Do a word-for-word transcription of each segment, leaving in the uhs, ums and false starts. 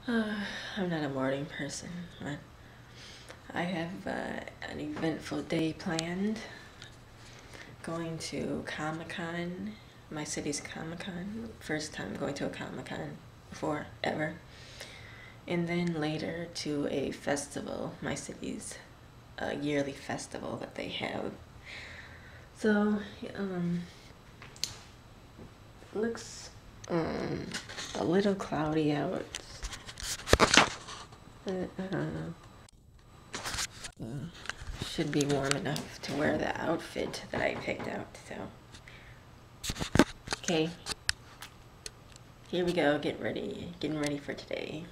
Uh, I'm not a morning person, but I have uh, an eventful day planned. Going to Comic-Con, my city's Comic-Con. First time going to a Comic-Con before, ever. And then later to a festival, my city's uh, yearly festival that they have. So, um, looks um, a little cloudy out. Uh, I don't know. Uh, should be warm enough to wear the outfit that I picked out, so. Okay. Here we go, get ready. Getting ready for today.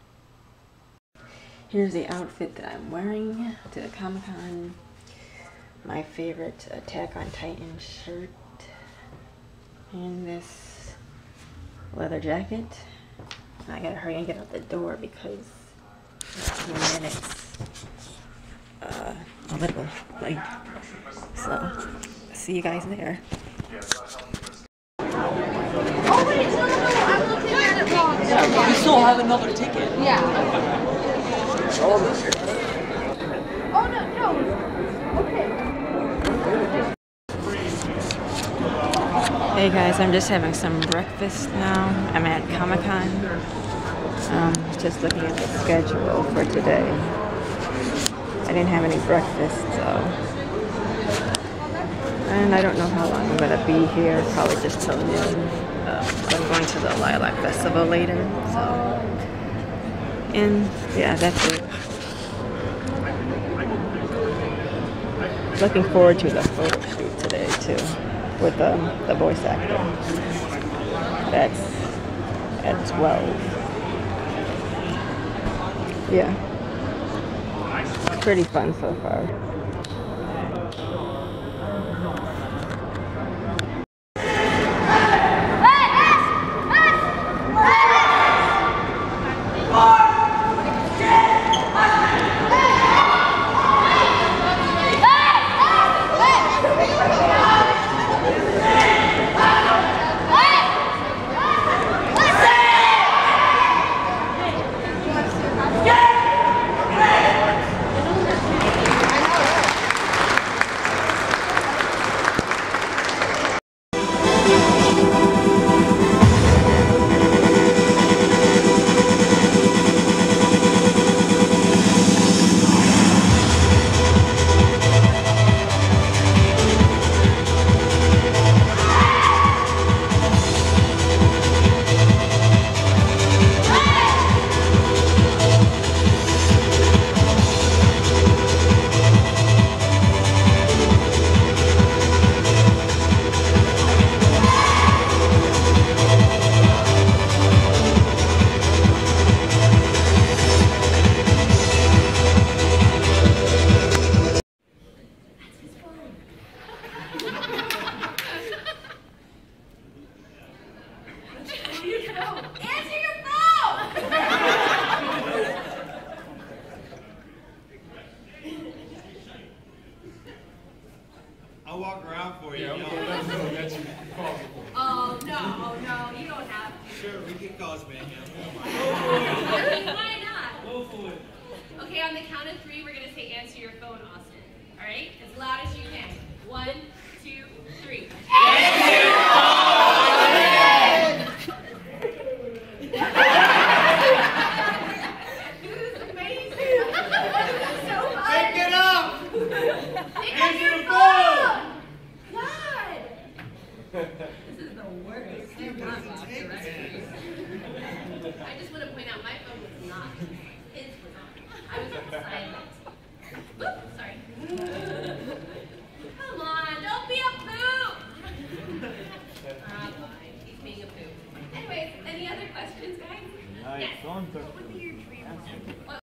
Here's the outfit that I'm wearing to the Comic-Con. My favorite Attack on Titan shirt. And this leather jacket. I gotta hurry and get out the door because in a few minutes uh, a little late. So, see you guys there. Oh wait, no, no, no, I'm looking at it wrong. Yeah, we still have another ticket. Yeah. Oh no, no. Okay. Hey guys, I'm just having some breakfast now. I'm at Comic-Con. Um, just looking at the schedule for today. I didn't have any breakfast, so. And I don't know how long I'm gonna be here. Probably just till noon. Uh, so I'm going to the Lilac Festival later. So. And yeah, that's it. Looking forward to the photo shoot today too, with the, the voice actor. That's at twelve. Yeah. Pretty fun so far. I'll walk around for you. Yeah, okay, let's go. That's your call. Oh, no, oh, no, you don't have to. Sure, we can cause mayhem. Why not? Go for it. Okay, on the count of three, we're going to say answer your phone, Austin. All right? As loud as you can. One, two, three. Answer your phone! This is amazing. This is so fun. Pick it up! Pick up your phone! God! This is the worst. I just want to point out my phone was not. His was on. I was on silent. Whoop, sorry. Come on, don't be a poop! Ah, fine. He's being a poop. Anyways, any other questions, guys? Yes. What would be your dream? What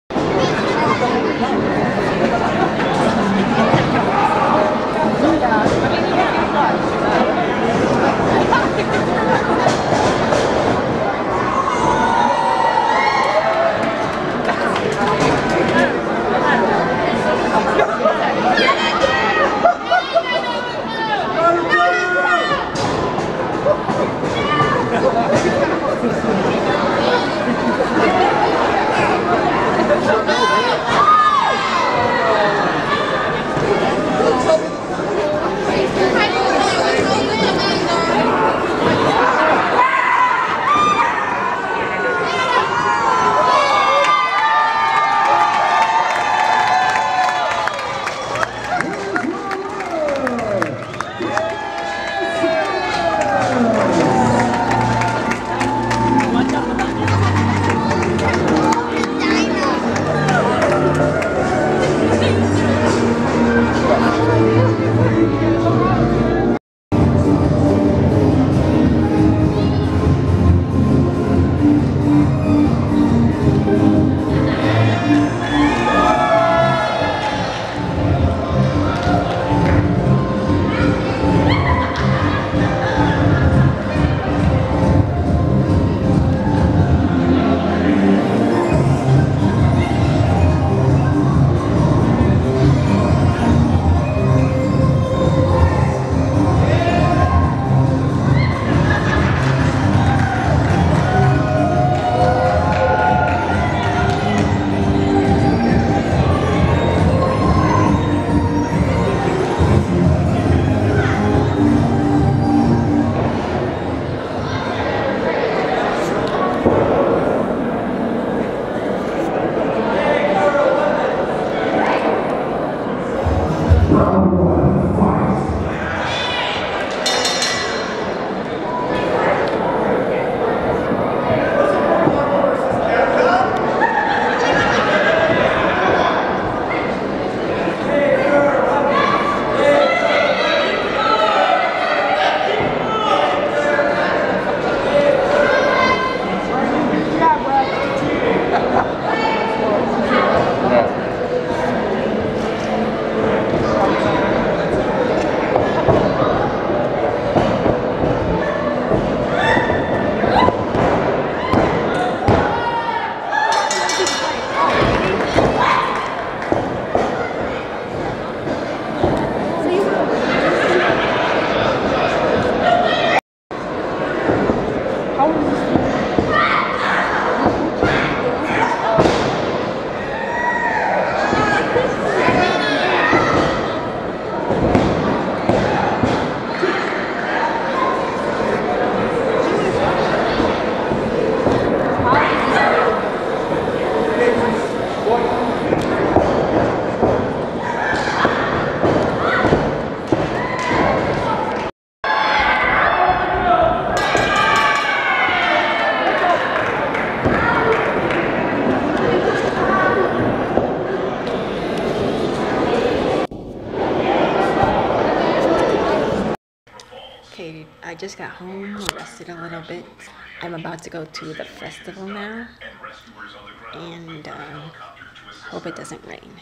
I just got home, rested a little bit. I'm about to go to the festival now, and uh, hope it doesn't rain.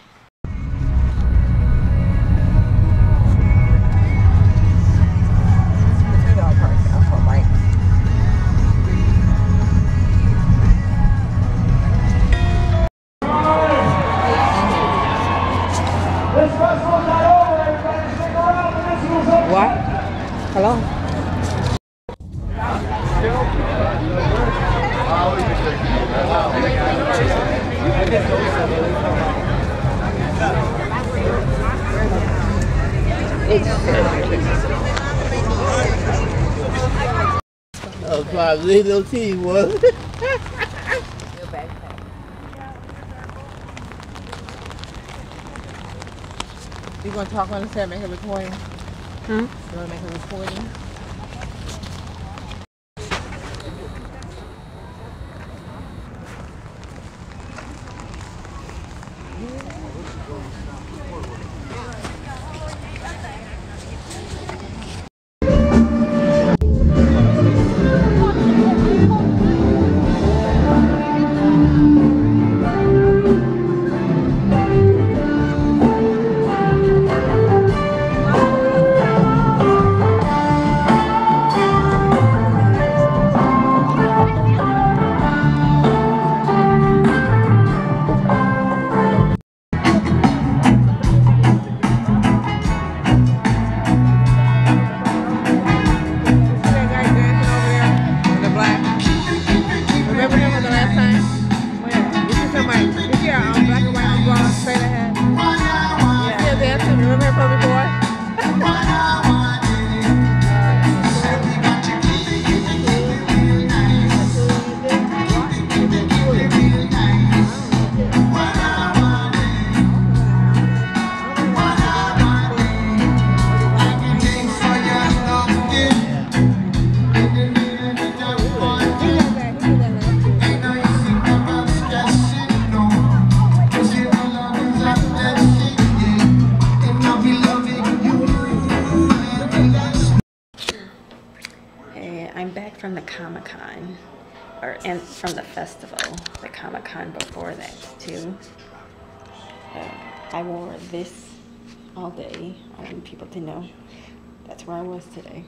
What? Hello? Oh, five little T was. You gonna talk on the set, make a recording? Hmm? You wanna make a recording? I'm back from the Comic-Con, or and from the festival, the Comic-Con before that too. Uh, I wore this all day. I want people to know that's where I was today.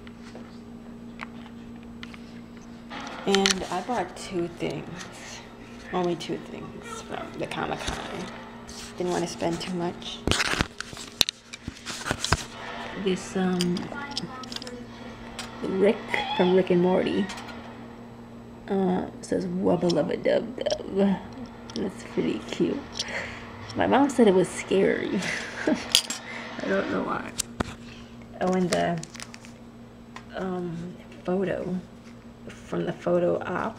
And I bought two things, only two things from the Comic-Con. Didn't want to spend too much. This um. Rick from Rick and Morty. Uh, says wubba lubba dub dub. That's pretty cute. My mom said it was scary. I don't know why. Oh, and the um, photo from the photo op.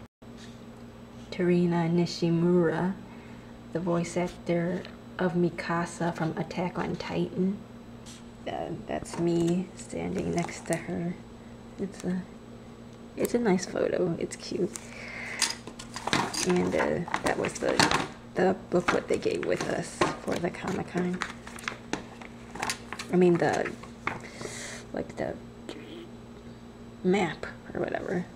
Tarina Nishimura, the voice actor of Mikasa from Attack on Titan. Uh, that's me standing next to her. It's a, it's a nice photo. It's cute. And uh, that was the the booklet they gave with us for the Comic-Con. I mean the like the map or whatever.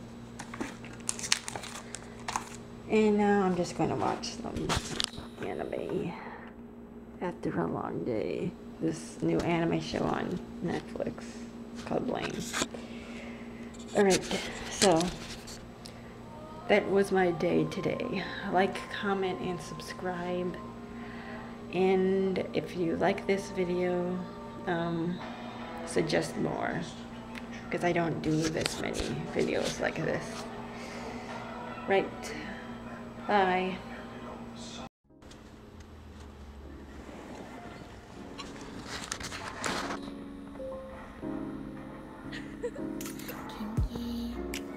And now I'm just going to watch some anime after a long day. This new anime show on Netflix. It's called Blame. Alright, so that was my day today. Like, comment, and subscribe. And if you like this video, um, suggest more. Because I don't do this many videos like this. Right. Bye. Kinky.